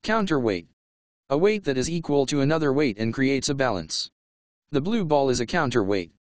Counterweight. A weight that is equal to another weight and creates a balance. The blue ball is a counterweight.